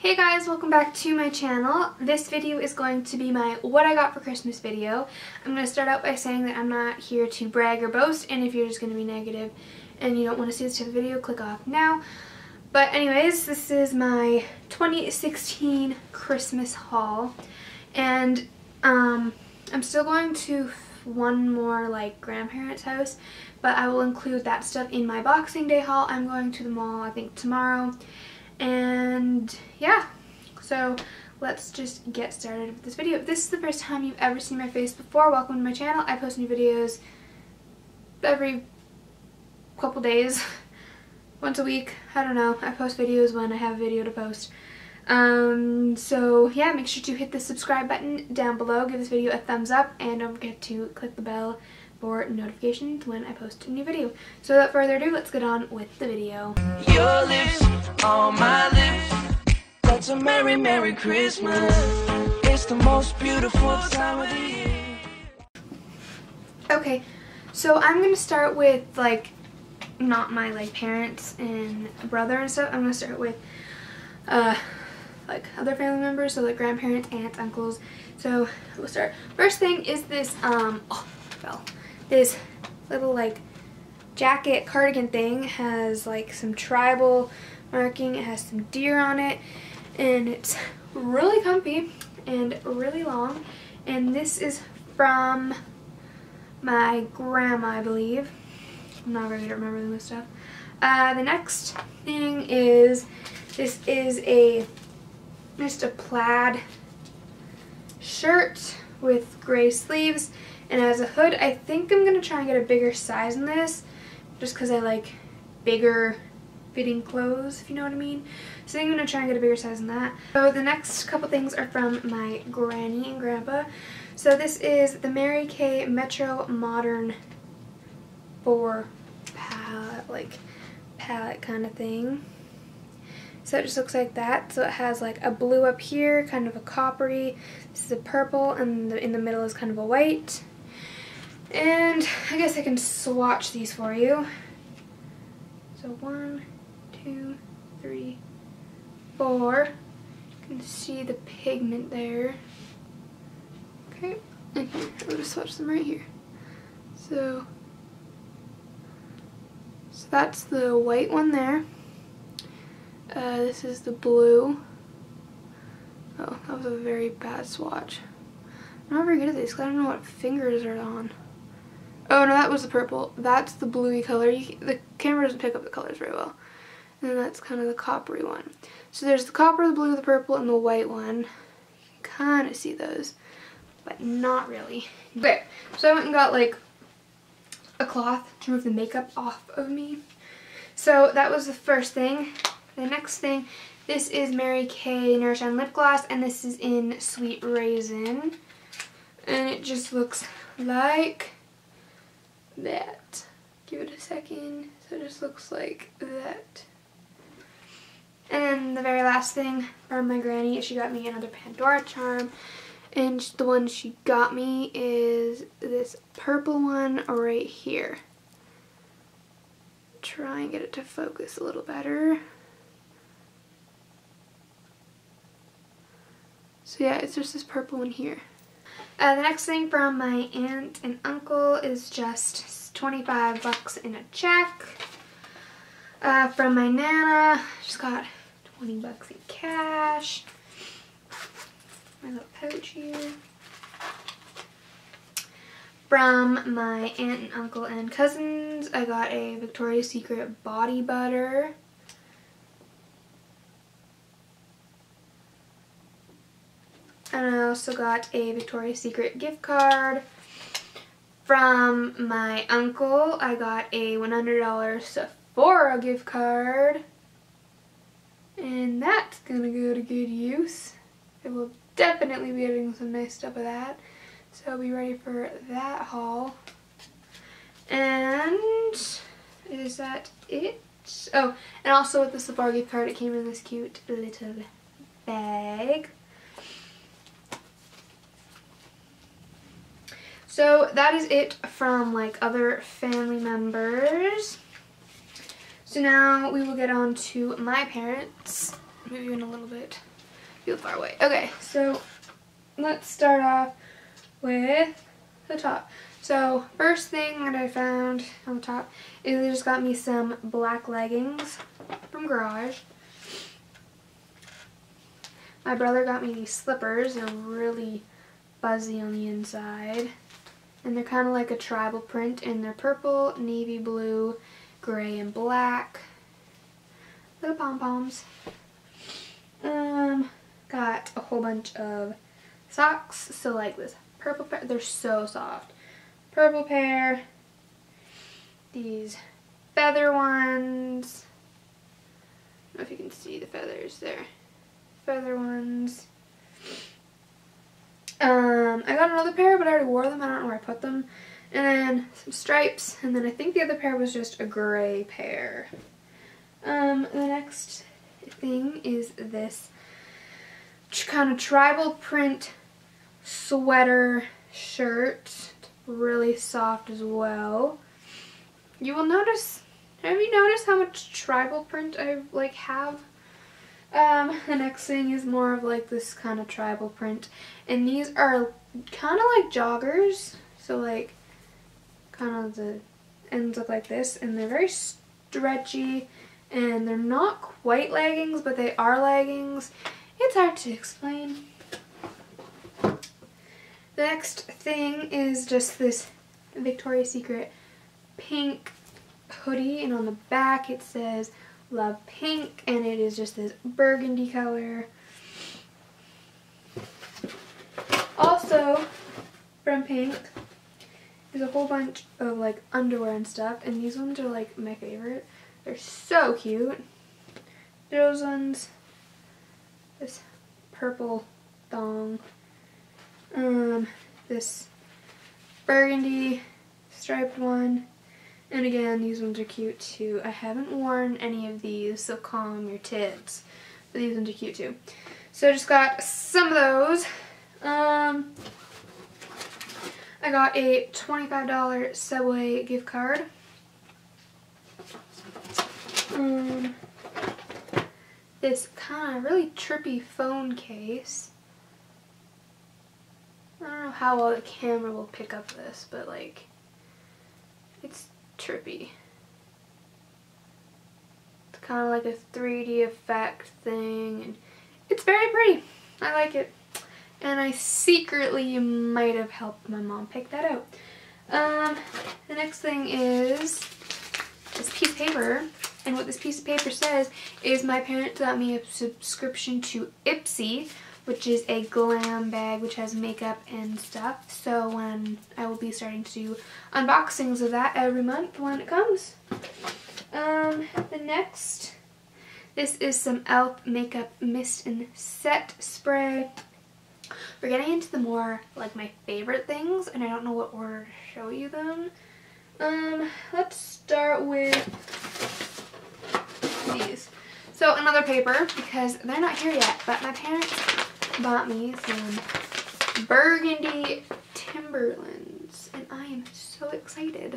Hey guys, welcome back to my channel. This video is going to be my what I got for Christmas video. I'm going to start out by saying that I'm not here to brag or boast, and if you're just going to be negative and you don't want to see this type of video, click off now. But anyways, this is my 2016 Christmas haul, and I'm still going to one more like grandparents' house, but I will include that stuff in my Boxing Day haul. I'm going to the mall I think tomorrow. And yeah, so let's just get started with this video. If this is the first time you've ever seen my face before, welcome to my channel. I post new videos every couple days, once a week, I don't know. I post videos when I have a video to post. So yeah, make sure to hit the subscribe button down below, give this video a thumbs up, and don't forget to click the bell for notifications when I post a new video. So without further ado, let's get on with the video. Your lips on my lips, that's a merry, merry Christmas. It's the most beautiful time of the year. Okay, so I'm gonna start with like not my like parents and brother and stuff. I'm gonna start with like other family members, so like grandparents, aunts, uncles. So we'll start. First thing is this this little like jacket cardigan thing. Has like some tribal marking, it has some deer on it, and it's really comfy and really long, and this is from my grandma, I believe. I'm not really remembering this stuff. The next thing is this is just a plaid shirt with gray sleeves and it has a hood. I think I'm going to try and get a bigger size in this just because I like bigger fitting clothes, if you know what I mean. So I think I'm going to try and get a bigger size in that. So the next couple things are from my granny and grandpa. So this is the Mary Kay Metro Modern 4 palette kind of thing. So it just looks like that. So it has like a blue up here, kind of a coppery. This is a purple, and in the middle is kind of a white. And I guess I can swatch these for you. So 1, 2, 3, 4. You can see the pigment there. Okay, and here, I'll just swatch them right here. So that's the white one there. This is the blue. Oh, that was a very bad swatch. I'm not very good at this because I don't know what fingers are on. Oh no, that was the purple. That's the bluey color. The camera doesn't pick up the colors very well. And then that's kind of the coppery one. So there's the copper, the blue, the purple, and the white one. You can kind of see those, but not really. Okay, so I went and got like a cloth to remove the makeup off of me. So that was the first thing. The next thing, this is Mary Kay Nourish On Lip Gloss, and this is in Sweet Raisin. And it just looks like that. Give it a second. So it just looks like that. And then the very last thing from my granny, she got me another Pandora charm. And the one she got me is this purple one right here. Try and get it to focus a little better. So yeah, it's just this purple one here. The next thing from my aunt and uncle is just 25 bucks in a check. From my nana, just got 20 bucks in cash. My little pouch here. From my aunt and uncle and cousins, I got a Victoria's Secret body butter. And I also got a Victoria's Secret gift card. From my uncle, I got a $100 Sephora gift card. And that's gonna go to good use. I will definitely be getting some nice stuff with that. So I'll be ready for that haul. And is that it? Oh, and also with the Sephora gift card, it came in this cute little bag. So that is it from like other family members. So now we will get on to my parents. move you in a little bit. Feel far away. Okay, so let's start off with the top. So first thing that I found on the top is they just got me some black leggings from Garage. My brother got me these slippers. They're really fuzzy on the inside. And they're kind of like a tribal print, and they're purple, navy blue, gray, and black. Little pom-poms. Got a whole bunch of socks. So like this purple pair, they're so soft. Purple pair. These feather ones. I don't know if you can see the feathers there. Feather ones. I got another pair, but I already wore them. I don't know where I put them. And then some stripes. And then I think the other pair was just a gray pair. The next thing is this kind of tribal print sweater shirt. Really soft as well. You will notice, have you noticed how much tribal print I have? The next thing is more of like this kind of tribal print, and these are kind of like joggers, so like kind of the ends look like this, and they're very stretchy, and they're not quite leggings, but they are leggings. It's hard to explain. The next thing is just this Victoria's Secret pink hoodie, and on the back it says Love Pink, and it is just this burgundy color. Also from Pink is a whole bunch of like underwear and stuff, and these ones are like my favorite. They're so cute. Those ones, this purple thong, this burgundy striped one. And again, these ones are cute too. I haven't worn any of these, so calm your tits. But these ones are cute too. So I just got some of those. I got a $25 Subway gift card. This kind of really trippy phone case. I don't know how well the camera will pick up this, but like, it's trippy. It's kind of like a 3D effect thing, and it's very pretty. I like it, and I secretly might have helped my mom pick that out. The next thing is this piece of paper, and what this piece of paper says is my parents got me a subscription to Ipsy, which is a glam bag which has makeup and stuff. So when I will be starting to do unboxings of that every month when it comes. The next, this is some e.l.f. makeup mist and set spray. We're getting into the more like my favorite things, and I don't know what order to show you them. Let's start with these. So another paper, because they're not here yet, but my parents bought me some burgundy Timberlands, and I am so excited.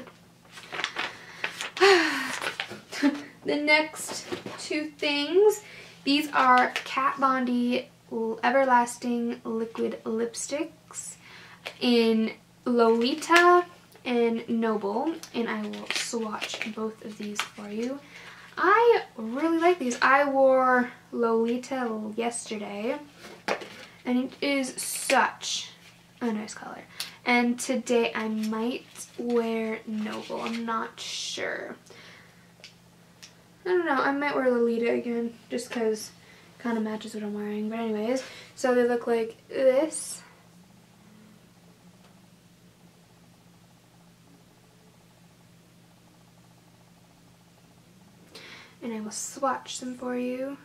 The next two things, these are Kat Von D Everlasting Liquid Lipsticks in Lolita and Noble, and I will swatch both of these for you. I really like these. I wore Lolita yesterday, and it is such a nice color. And today I might wear Noble. I'm not sure. I don't know. I might wear Lolita again, just because it kind of matches what I'm wearing. But anyways, so they look like this. And I will swatch them for you.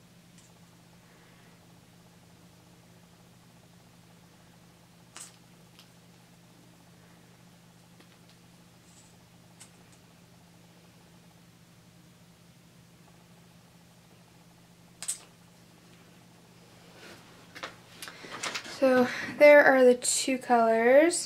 So there are the two colors.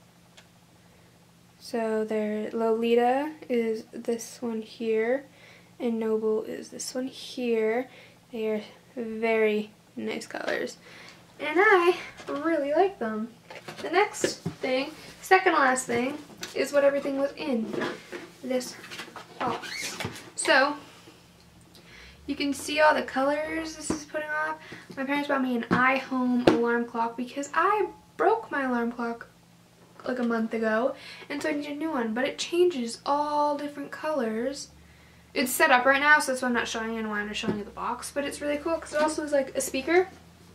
So there, Lolita is this one here, and Noble is this one here. They are very nice colors, and I really like them. The next thing, second to last thing, is what everything was in this box. So you can see all the colors this is putting off. My parents bought me an iHome alarm clock because I broke my alarm clock like a month ago, and so I need a new one, but it changes all different colors. It's set up right now, so that's why I'm not showing you and why I'm just showing you the box, but it's really cool because it also is like a speaker.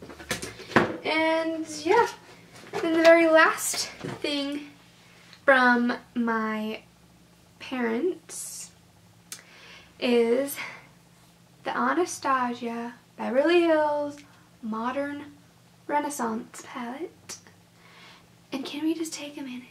And yeah, then the very last thing from my parents is the Anastasia Beverly Hills Modern Renaissance palette. And can we just take a minute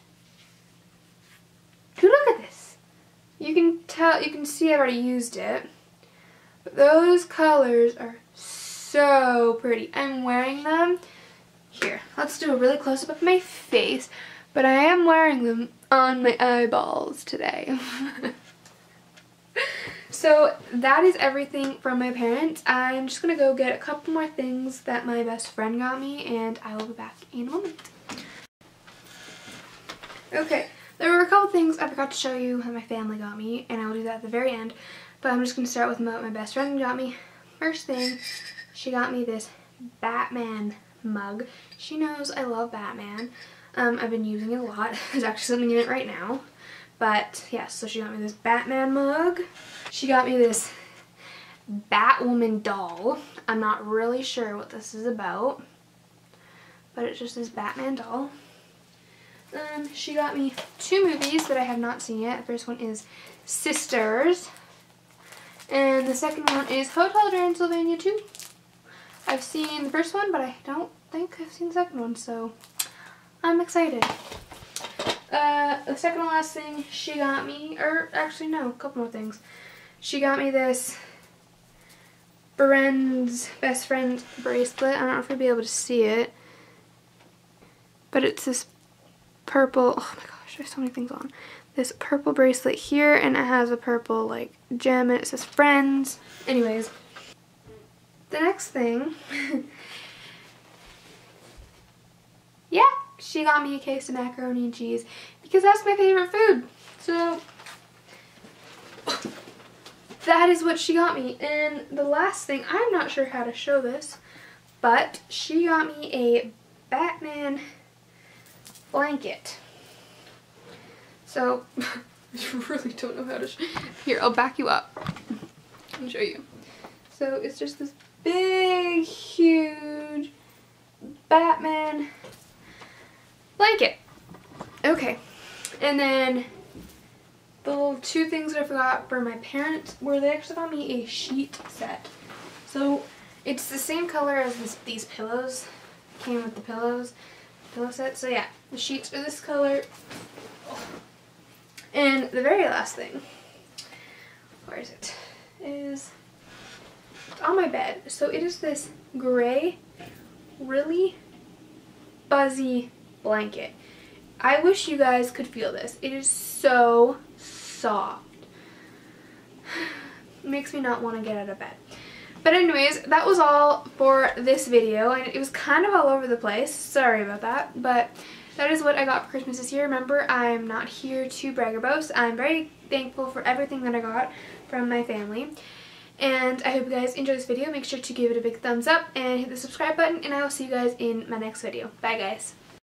to look at this? You can tell, you can see I've already used it, but those colors are so pretty. I'm wearing them. Here, let's do a really close-up of my face, but I am wearing them on my eyeballs today. So that is everything from my parents. I'm just gonna go get a couple more things that my best friend got me, and I will be back in a moment. Okay, there were a couple things I forgot to show you that my family got me, and I will do that at the very end, but I'm just gonna start with what my best friend got me. First thing, she got me this Batman mug. She knows I love Batman. I've been using it a lot. There's actually something in it right now. But yeah, so she got me this Batman mug. She got me this Batwoman doll. I'm not really sure what this is about, but it's just this Batman doll. She got me two movies that I have not seen yet. The first one is Sisters, and the second one is Hotel Transylvania 2. I've seen the first one, but I don't think I've seen the second one, so I'm excited. The second and last thing she got me, or actually no, a couple more things. She got me this best friend bracelet. I don't know if you'll be able to see it, but it's this purple, oh my gosh, there's so many things on. This purple bracelet here, and it has a purple like gem, and it says friends. Anyways, the next thing, yeah, she got me a case of macaroni and cheese because that's my favorite food. So that is what she got me. And the last thing, I'm not sure how to show this, but she got me a Batman blanket. So I really don't know how to show. Here, I'll back you up and show you. So it's just this big, huge Batman blanket. Okay, and then the little two things that I forgot for my parents were they actually got me a sheet set. So it's the same color as these pillows. Came with the pillow set. So yeah, the sheets are this color. And the very last thing, where is it? Is on my bed. So it is this gray, really fuzzy blanket. I wish you guys could feel this. It is so soft. It makes me not want to get out of bed. But anyways, that was all for this video, and it was kind of all over the place. Sorry about that, but that is what I got for Christmas this year. Remember, I'm not here to brag or boast. I'm very thankful for everything that I got from my family. And I hope you guys enjoyed this video. Make sure to give it a big thumbs up and hit the subscribe button, and I will see you guys in my next video. Bye guys.